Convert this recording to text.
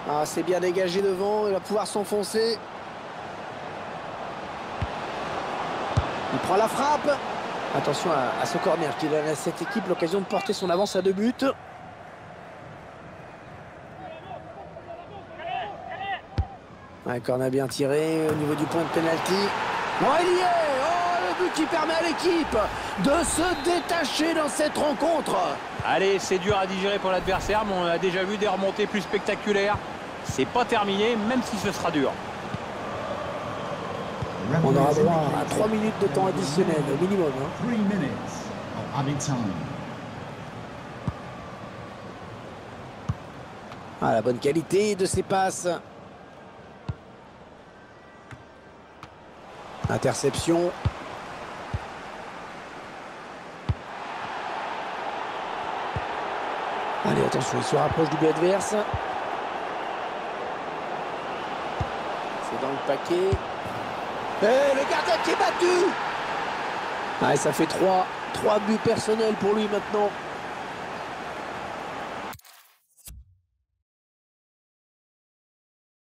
Ah, c'est bien dégagé devant, il va pouvoir s'enfoncer. Il prend la frappe. Attention à ce corner qui donne à cette équipe l'occasion de porter son avance à 2 buts. Un corner bien tiré au niveau du point de pénalty. Oh, il y est! Oh, le but qui permet à l'équipe de se détacher dans cette rencontre. Allez, c'est dur à digérer pour l'adversaire, mais on a déjà vu des remontées plus spectaculaires. C'est pas terminé, même si ce sera dur. On aura droit à 3 minutes de temps additionnel au minimum. 3 minutes of added time. Ah, la bonne qualité de ses passes. Interception. Allez, attention, il se rapproche du but adverse. C'est dans le paquet. Et le gardien qui est battu. Ah, et ça fait 3 buts personnels pour lui maintenant.